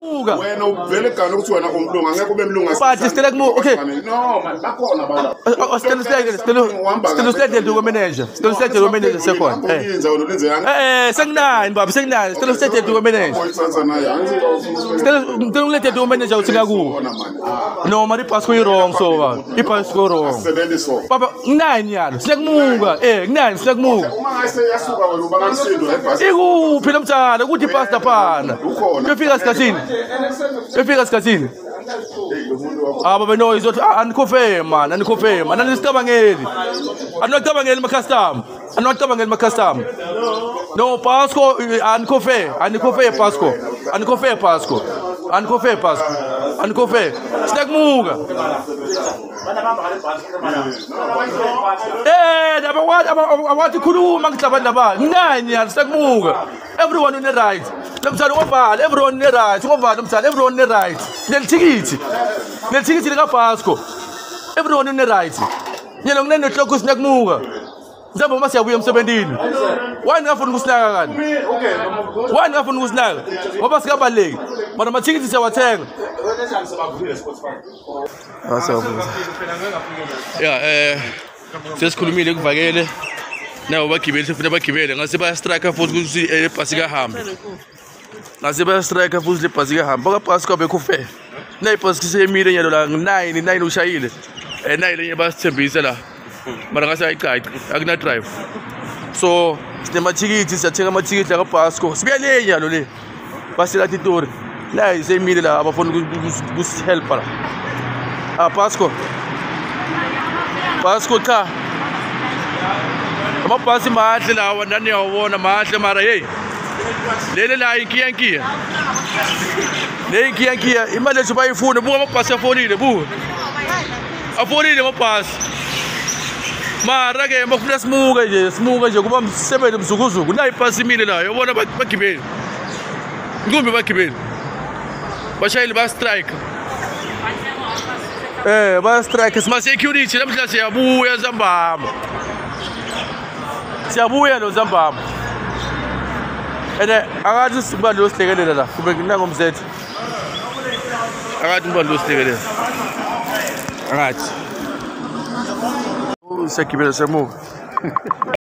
Wena uvele gana ukuthi wena umlungu angeke ube mlungu but still like okay no man bakhona bala still do manager do manager second senginani baba senginani still do manager still do manager uthinga ku no mari pass ko wrong so ba ipass ko wrong baba nginani yalo siyakumuka nginani siyakumuka uma ngase yasuka wena uba ngasindo ebhasi ikuphi nomthala ukuthi pasta phana uyofika sikhathini baba no izothi anikhofema man anikhofema nanisicabangeli anocabangeli ma customer no Buscor anikhofe Buscor sinakumuka awathi khuluma ngihlabani labani ngani yani sinakumuka everyone une right nomthalo ngovala everyone une right ngovala nomthalo everyone une right nelithikithi lika Buscor everyone une right yena nginene hloko sinakumuka mhlawumbe uma siyabuya emsebenzini wani ngafuna ukusinaka kanti wani ngafuna ukusinaka ngoba sikabaleki mana amathikithi siyawathenga sesikhulumile kuvakele nawo bagibeli sifuna bagibele ngase bayastrike futhi ukuthi ebhasi kahambe ngase bayastrike futhi le bhasi kahambe baka Buscor bekhufe nayibhasi kisemile nyalo la 9 ushayile 9 lenye basithembisa la mara ngase ayicaci akuna drive so sinemathikithi siyathenga amathikithi la kaBuscor sibuya le nyalo le basela titori la isemile la abafuna ukusihelp la Buscor cha amabhasi mahle lawa nani yawona mahle mara hey lele la inkiya le inkiya imali ethu bayifuna buka amabhasi afonile afonile amabhasi mara ke bafuna simuka nje kuba msebenzi mzukuzuku la ibhasi imile la yabona bagibeli ngumbi bagibeli bashayeli ba strike ba strike sima security namhla siyabuya Zambama lo Zambama akathi sibani lo sihlekelela la kube ngingomzethe akathi ngibani lo sihlekelela akathi usegibela semuka